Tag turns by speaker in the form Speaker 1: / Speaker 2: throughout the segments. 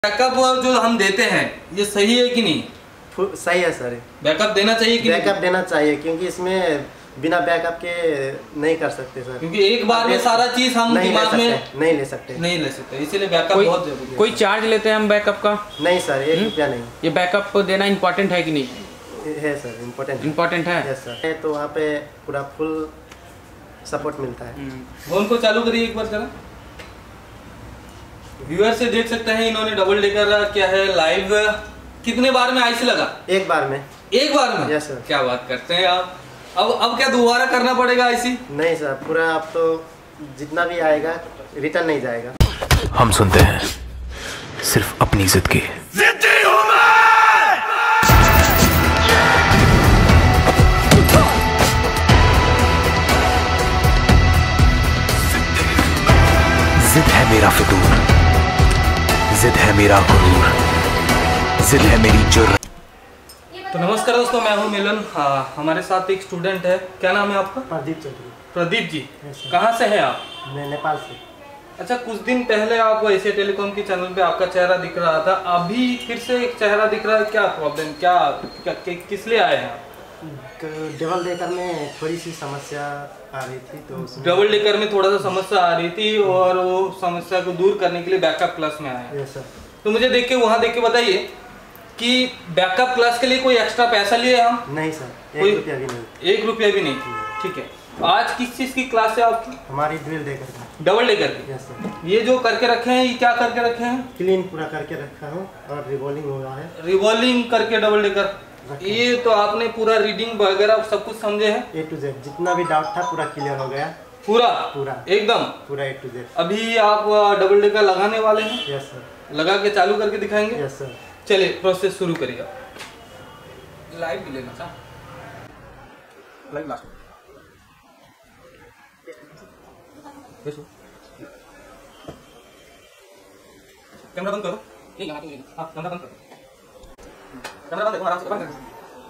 Speaker 1: Backup जो हम देते हैं ये सही है कि नहीं?
Speaker 2: सही है सर।
Speaker 1: बैकअप देना चाहिए कि
Speaker 2: बैकअप देना चाहिए, क्योंकि इसमें बिना बैकअप के नहीं कर सकते सर,
Speaker 1: क्योंकि एक बार में सारा चीज हम दिमाग में
Speaker 2: नहीं ले सकते,
Speaker 1: इसीलिए बैकअप बहुत जरूरी है।
Speaker 3: कोई चार्ज लेते हैं हम बैकअप का?
Speaker 2: नहीं सर, 1 रुपया नहीं।
Speaker 3: ये बैकअप देना इम्पोर्टेंट है कि नहीं?
Speaker 2: है सर,
Speaker 3: इम्पोर्टेंट है।
Speaker 2: Yes sir. तो वहाँ पे पूरा फुल सपोर्ट मिलता है।
Speaker 1: फोन को चालू करिए एक बार जरा। व्यूअर से देख सकते हैं इन्होंने डबल डेकर क्या है लाइव। कितने बार में आईसी लगा?
Speaker 2: एक बार में।
Speaker 1: Yes sir. क्या बात करते हैं आप। अब क्या दोबारा करना पड़ेगा आईसी?
Speaker 2: नहीं सर, पूरा अब तो जितना भी आएगा रिटर्न नहीं जाएगा।
Speaker 4: हम सुनते हैं सिर्फ अपनी जिद की। जिद है मेरा फितूर, जिद है मेरा गुरूर, जिद है मेरी जुर्रत।
Speaker 1: तो नमस्कार दोस्तों, मैं हूं मिलन। हमारे साथ एक स्टूडेंट है। क्या नाम है आपका?
Speaker 2: प्रदीप चौधरी।
Speaker 1: प्रदीप जी, कहाँ से हैं आप?
Speaker 2: मैं नेपाल से।
Speaker 1: अच्छा, कुछ दिन पहले आप एशिया टेलीकॉम की चैनल पे आपका चेहरा दिख रहा था, अभी फिर से एक चेहरा दिख रहा है। क्या प्रॉब्लम, क्या किस लिए आए हैं?
Speaker 2: डबल डेकर में थोड़ी सी समस्या आ रही थी, तो
Speaker 1: डबल डेकर में थोड़ा सा समस्या आ रही थी और वो समस्या को दूर करने के लिए बैकअप क्लास में आए।
Speaker 2: Yes sir.
Speaker 1: तो मुझे वहाँ देख के बताइए कि बैकअप क्लास के लिए कोई एक्स्ट्रा पैसा लिए हम?
Speaker 2: नहीं सर, 1 रुपया भी नहीं।
Speaker 1: 1 रुपया भी नहीं। ठीक है, आज किस चीज की क्लास है आपकी?
Speaker 2: हमारी डबल डेकर की।
Speaker 1: डबल डेकर की?
Speaker 2: Yes sir.
Speaker 1: ये जो करके रखे हैं, ये क्या करके रखे हैं?
Speaker 2: क्लीन पूरा करके रखा हूँ और रिवॉल्विंग हो रहा है।
Speaker 1: रिवॉल्विंग करके डबल डेकर। ये तो आपने पूरा रीडिंग वगैरह सब कुछ समझे हैं?
Speaker 2: A to Z जितना भी डाउट था पूरा क्लियर हो गया।
Speaker 1: पूरा एकदम
Speaker 2: पूरा A to Z।
Speaker 1: अभी आप डबल डेकर लगाने वाले हैं?
Speaker 2: Yes sir.
Speaker 1: लगा के चालू करके दिखाएंगे?
Speaker 2: Yes sir.
Speaker 1: चलिए प्रोसेस शुरू करिएगा। लाइव भी लेना था, लाइव लास्ट कैमरा बंद करो। कैमरा बंद करो, कैमरा बंद करो, आराम से बंद करो।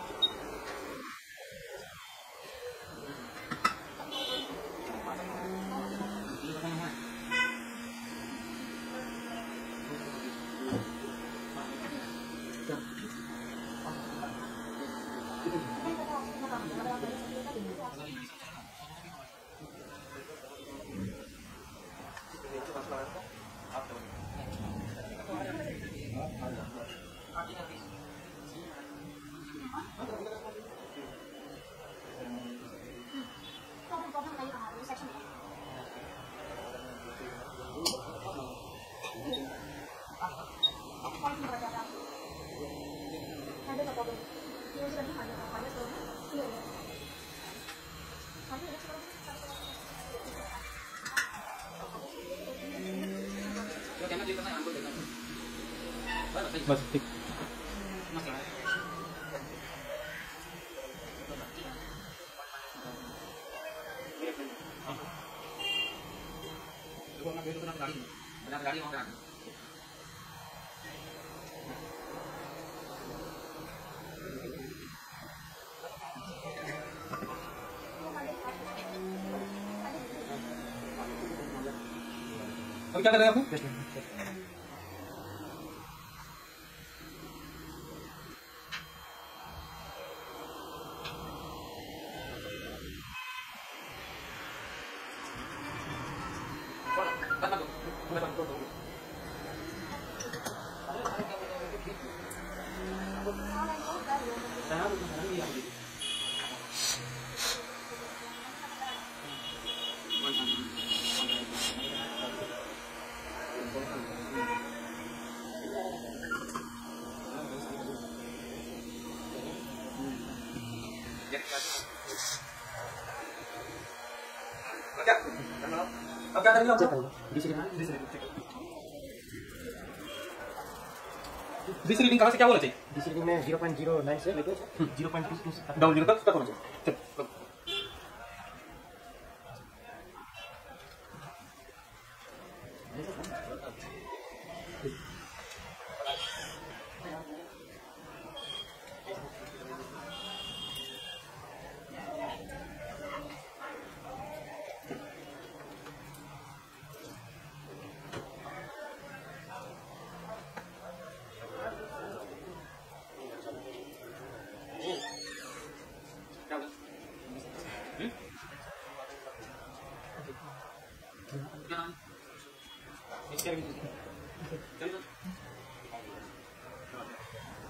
Speaker 1: बस ठीक। अभी क्या कर रहे हैं आप? अब क्या करेंगे? डीसी रीडिंग कहाँ से क्या होना चाहिए?
Speaker 2: डीसी रीडिंग में 0.09 से लेकर 0.22
Speaker 1: डाउन 0 तक होना चाहिए।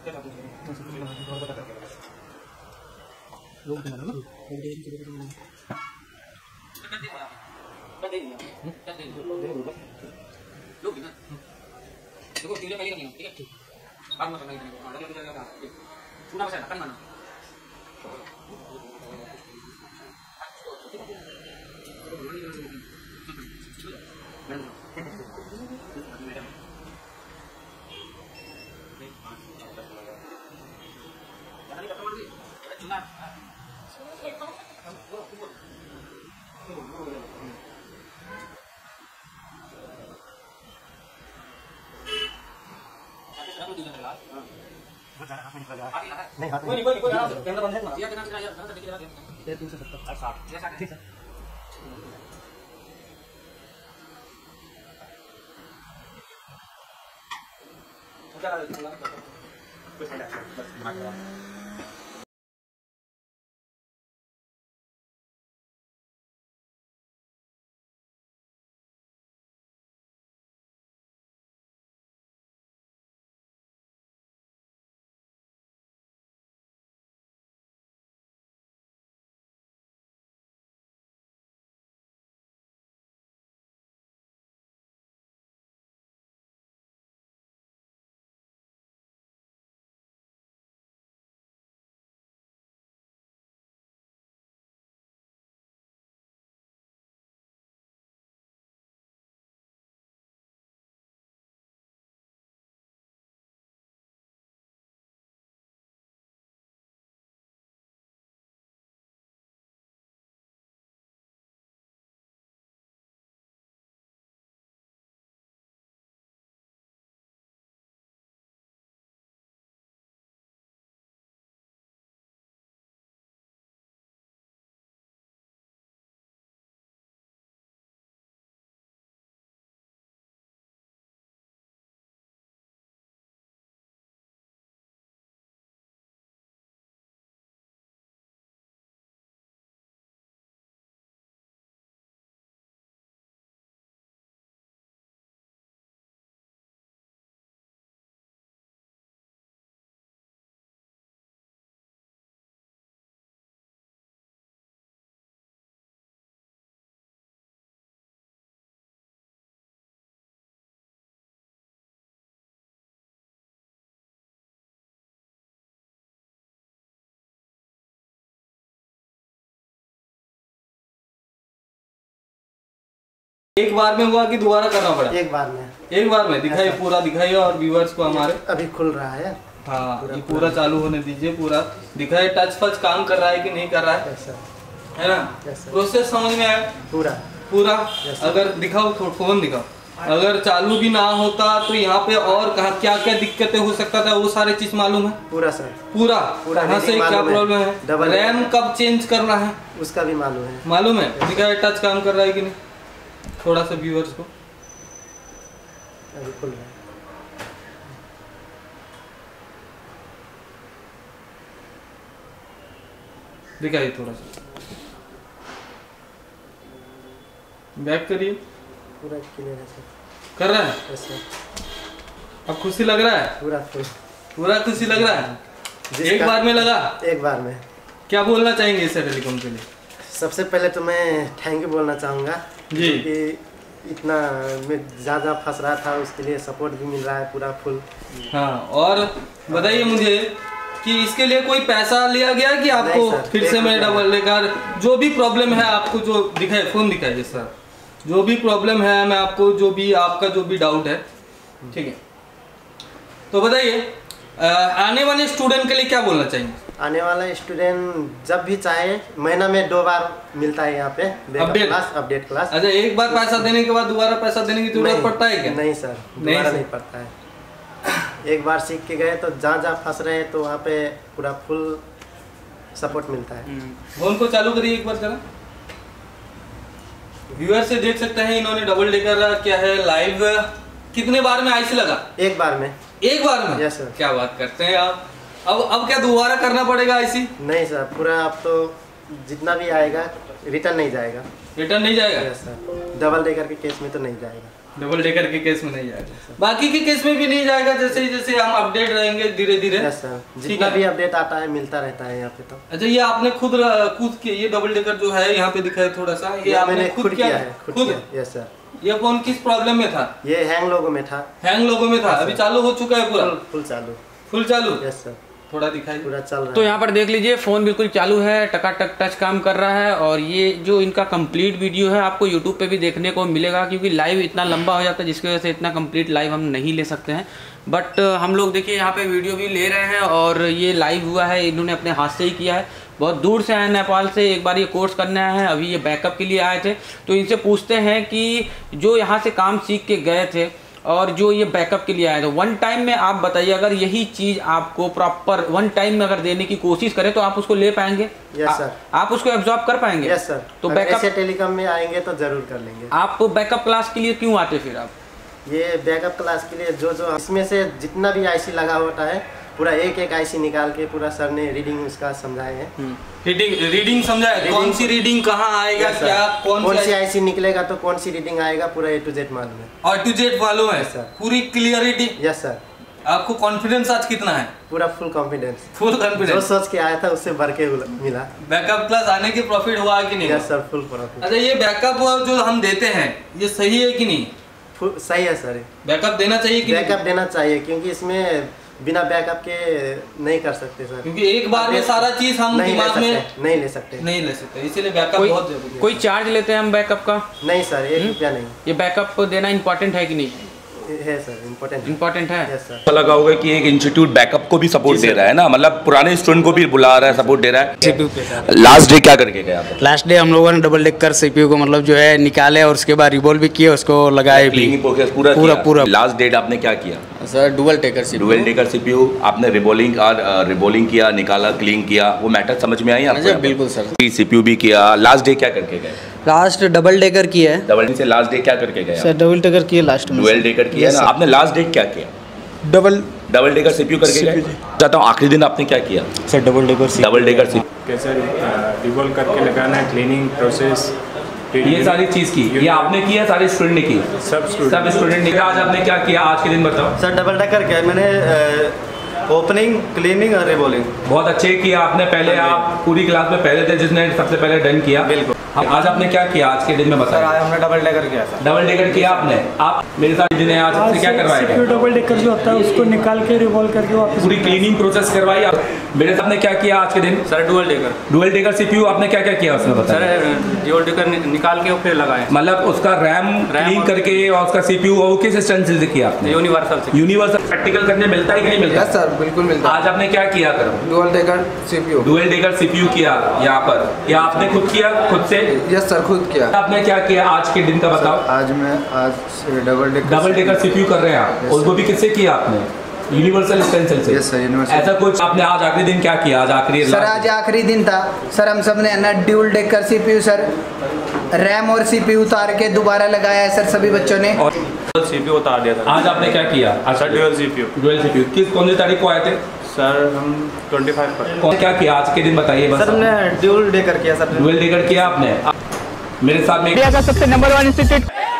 Speaker 2: नहीं हाथ
Speaker 1: कोई नहीं कैमरा बंद है ना।
Speaker 2: ये 370 ठीक है।
Speaker 1: एक बार में हुआ कि दोबारा करना पड़ा?
Speaker 2: एक बार में।
Speaker 1: एक बार में दिखाइए, पूरा दिखाइए और व्यूअर्स को हमारे।
Speaker 2: अभी खुल रहा है।
Speaker 1: हाँ, ये पूरा चालू होने दीजिए, पूरा दिखाइए टच फच काम कर रहा है कि नहीं कर रहा है, है ना? प्रोसेस समझ में आया
Speaker 2: पूरा
Speaker 1: पूरा? अगर दिखाओ, फोन दिखाओ। अगर चालू भी ना होता तो यहाँ पे और कहा क्या क्या दिक्कतें हो सकता था, वो सारे चीज मालूम है
Speaker 2: पूरा सर?
Speaker 1: पूरा कहाँ से क्या प्रॉब्लम है, रैम कब चेंज करना है
Speaker 2: उसका भी मालूम है।
Speaker 1: मालूम है? दिखाइए टच काम कर रहा है कि नहीं, थोड़ा सा व्यूअर्स को।
Speaker 2: अभी खुल रहा है।
Speaker 1: दिखाइए थोड़ा सा, बैक करिए।
Speaker 2: पूरा क्लियर है सर।
Speaker 1: कर रहा है?
Speaker 2: Yes sir.
Speaker 1: अब खुशी लग रहा है?
Speaker 2: पूरा फुल।
Speaker 1: पूरा खुशी लग रहा है? एक बार में लगा?
Speaker 2: एक बार में।
Speaker 1: क्या बोलना चाहेंगे एशिया टेलीकॉम के लिए?
Speaker 2: सबसे पहले तो मैं थैंक यू बोलना चाहूँगा
Speaker 1: जी
Speaker 2: कि इतना मैं ज़्यादा फंस रहा था, उसके लिए सपोर्ट भी मिल रहा है पूरा फुल।
Speaker 1: हाँ, और बताइए मुझे कि इसके लिए कोई पैसा लिया गया कि आपको फिर से मैं डबल लेकर, जो भी प्रॉब्लम है आपको जो दिखाए, फोन दिखाइए सर, जो भी प्रॉब्लम है मैं आपको, जो भी आपका जो भी डाउट है, ठीक है? तो बताइए आने वाले स्टूडेंट के लिए क्या बोलना चाहिए?
Speaker 2: आने वाला स्टूडेंट जब भी चाहे, महीना में 2 बार मिलता है यहाँ पे अपडेट क्लास।
Speaker 1: अच्छा, एक बार पैसा देने के बाद दोबारा पैसा देने की जरूरत पड़ता है क्या?
Speaker 2: नहीं सर, दोबारा नहीं पड़ता है। एक बार सीख के गए तो जहाँ जहाँ फंस रहे तो वहाँ पे पूरा फुल सपोर्ट मिलता है।
Speaker 1: फोन को चालू करिए एक बार जरा, व्यूअर से देख सकते हैं इन्होंने डबल डेकर क्या है लाइव। कितने बार में आईसी लगा?
Speaker 2: एक बार में।
Speaker 1: एक बार में?
Speaker 2: Yes sir.
Speaker 1: क्या बात करते हैं आप। अब क्या दोबारा करना पड़ेगा आईसी?
Speaker 2: नहीं सर, पूरा अब तो जितना भी आएगा रिटर्न नहीं जाएगा।
Speaker 1: रिटर्न नहीं जाएगा?
Speaker 2: यस सर, डबल डेकर के केस में तो नहीं जाएगा।
Speaker 1: डबल डेकर के केस में नहीं जाएगा, बाकी के केस में भी नहीं जाएगा। जैसे जैसे हम अपडेट रहेंगे धीरे धीरे।
Speaker 2: यस सर, जितना भी अपडेट आता है मिलता रहता है यहाँ पे। तो
Speaker 1: अच्छा, ये आपने खुद किया, ये डबल डेकर जो है यहाँ पे दिखाए थोड़ा सा, ये आपने खुद किया है? खुद।
Speaker 2: Yes sir.
Speaker 1: ये फोन किस प्रॉब्लम में था?
Speaker 2: ये हैंग लोगो में था।
Speaker 1: हैंग लोगो में था, अभी चालू हो चुका है पूरा?
Speaker 2: फुल चालू।
Speaker 1: फुल चालू?
Speaker 2: Yes sir.
Speaker 1: थोड़ा दिखाई,
Speaker 2: पूरा चल रहा है।
Speaker 3: तो यहाँ पर देख लीजिए फ़ोन बिल्कुल चालू है, टकाटक टच काम कर रहा है। और ये जो इनका कंप्लीट वीडियो है आपको यूट्यूब पे भी देखने को मिलेगा, क्योंकि लाइव इतना लंबा हो जाता है जिसकी वजह से इतना कंप्लीट लाइव हम नहीं ले सकते हैं। बट हम लोग देखिए यहाँ पे वीडियो भी ले रहे हैं, और ये लाइव हुआ है, इन्होंने अपने हाथ से ही किया है। बहुत दूर से आए नेपाल से, एक बार ये कोर्स करने आए हैं, अभी ये बैकअप के लिए आए थे। तो इनसे पूछते हैं कि जो यहाँ से काम सीख के गए थे और जो ये बैकअप के लिए आए थे, वन टाइम में आप बताइए, अगर यही चीज़ आपको प्रॉपर वन टाइम में अगर देने की कोशिश करें तो आप उसको ले पाएंगे?
Speaker 2: Yes sir.
Speaker 3: आप उसको एब्जॉर्ब कर पाएंगे?
Speaker 2: Yes sir.
Speaker 3: तो बैकअप
Speaker 2: टेलीकॉम में आएंगे तो जरूर कर लेंगे।
Speaker 3: आप बैकअप क्लास के लिए क्यों आते फिर आप?
Speaker 2: ये बैकअप क्लास के लिए जो इसमें से जितना भी आईसी लगा होता है पूरा एक एक आईसी निकाल के पूरा सर ने रीडिंग उसका समझाए हैं।
Speaker 1: रीडिंग समझाए, कौन सी रीडिंग कहाँ आएगा, क्या कौन सी
Speaker 2: आईसी निकलेगा तो कौन सी रीडिंग आएगा, पूरा A to Z मालूम है।
Speaker 1: और A to Z मालूम है
Speaker 2: सर,
Speaker 1: पूरी क्लियरिटी।
Speaker 2: Yes sir.
Speaker 1: आपको कॉन्फिडेंस आज कितना है?
Speaker 2: पूरा फुल कॉन्फिडेंस।
Speaker 1: Full confidence.
Speaker 2: जो सोच के आया था उससे बढ़ के मिला।
Speaker 1: बैकअप क्लास आने के प्रॉफिट हुआ कि नहीं?
Speaker 2: Yes sir, full profit.
Speaker 1: अच्छा, ये बैकअप जो हम देते हैं ये सही है कि नहीं?
Speaker 2: सही है सर।
Speaker 1: बैकअप देना चाहिए कि
Speaker 2: बैकअप देना चाहिए, क्योंकि इसमें बिना बैकअप के नहीं कर सकते सर,
Speaker 1: क्योंकि एक बार में सारा चीज हम दिमाग में
Speaker 2: नहीं ले सकते,
Speaker 1: इसीलिए बैकअप बहुत जरूरी है।
Speaker 3: कोई चार्ज लेते हैं हम बैकअप का?
Speaker 2: नहीं सर, 1 रुपया नहीं।
Speaker 3: ये बैकअप देना इम्पोर्टेंट है कि नहीं?
Speaker 2: है सर,
Speaker 3: इम्पोर्टेंट है।
Speaker 2: Yes sir.
Speaker 5: लगा होगा कि एक इंस्टीट्यूट बैकअप को भी सपोर्ट दे रहा है ना, मतलब पुराने स्टूडेंट को भी बुला रहा है, सपोर्ट दे रहा है। लास्ट डे क्या करके गया?
Speaker 6: लास्ट डे हम लोगों ने डबल डेकर सीपीयू को मतलब जो है निकाले और उसके बाद रिवॉल्व भी किए, उसको लगाए भी
Speaker 5: पूरा। लास्ट डेट आपने क्या किया
Speaker 6: सर? डुअल डेकर सीपीयू
Speaker 5: आपने रिबोलिंग किया, निकाला, क्लीन किया, वो मैटर समझ में आई आपको?
Speaker 6: बिल्कुल सर।
Speaker 5: सीपीयू भी किया। लास्ट डे क्या करके गए?
Speaker 6: लास्ट डबल डेकर किया है।
Speaker 5: डबल से लास्ट डे क्या करके गए?
Speaker 6: सर डबल डेकर किया लास्ट में।
Speaker 5: डुअल डेकर किया ना आपने? लास्ट डे क्या किया? डबल डेकर सीपीयू करके गए। चाहता हूँ आखिरी दिन आपने क्या किया?
Speaker 6: सर डबल डेकर
Speaker 5: सीपीयू
Speaker 7: कैसे रिवॉल्व करके लगाना है, क्लीनिंग प्रोसेस,
Speaker 5: ये सारी चीज की, ये आपने किया, सारे स्टूडेंट ने की? सब स्टूडेंट ने। आज आपने क्या किया आज के दिन बताओ?
Speaker 8: सर डबल डेकर क्या है, मैंने ओपनिंग, क्लीनिंग और रिवॉल्विंग।
Speaker 5: बहुत अच्छे किया आपने। पहले आप पूरी क्लास में पहले थे जिसने सबसे पहले डन किया।
Speaker 8: बिल्कुल।
Speaker 5: आज आपने क्या किया आज के दिन में बताया?
Speaker 8: आज हमने डबल डेकर किया सर।
Speaker 5: डबल डेकर किया आपने। आप मेरे साथ जिन्हें आज आपसे क्या करवाया?
Speaker 9: डबल डेकर जो होता है उसको निकाल के रिवॉल्व करके वापस
Speaker 5: पूरी क्लीनिंग प्रोसेस करवाई आप। मेरे साथ ने क्या किया आज के दिन?
Speaker 8: सर डुअल डेकर
Speaker 5: सीपीयू आपने क्या क्या किया उसमें बताया?
Speaker 8: सर डुअल डेकर निकाल के फिर लगाए,
Speaker 5: मतलब उसका रैम क्लीन करके और उसका सीपीयू वो किस स्ट्रेंथ से किया आपने? यूनिवर्सल प्रैक्टिकल करने मिलता है कि नहीं मिलता?
Speaker 6: सर बिल्कुल मिलता है।
Speaker 5: आज आपने क्या किया? करो
Speaker 6: डुअल डेकर सीपीयू
Speaker 5: किया यहाँ पर, या आपने खुद किया खुद से?
Speaker 6: यस सर, खुद किया।
Speaker 5: आपने क्या किया आज के दिन का बताओ?
Speaker 6: आज
Speaker 5: डबल डेकर सीपीयू कर रहे हैं आप, उसको भी किससे किया आपने? यूनिवर्सल स्टेंसिल से।
Speaker 6: Yes sir, universal.
Speaker 5: ऐसा कुछ आपने आज आखिरी दिन क्या किया? आज आखिरी
Speaker 6: सर आज आखिरी दिन था सर, हम सब ने ना dual decker CPU sir RAM और सीपीयू उतार के दोबारा लगाया है सर सभी बच्चों ने,
Speaker 8: और सीपीयू उतार दिया था।
Speaker 5: आज आपने क्या किया?
Speaker 8: Sir dual CPU.
Speaker 5: कौन सी तारीख को आए थे
Speaker 8: सर? हम 25 पर।
Speaker 5: कौन क्या किया आज के दिन बताइए बस।
Speaker 8: सर हमने डुअल डेकर किया सर।
Speaker 5: डुअल डेकर किया आपने। मेरे साथ में
Speaker 3: सबसे नंबर 1 इंस्टीट्यूट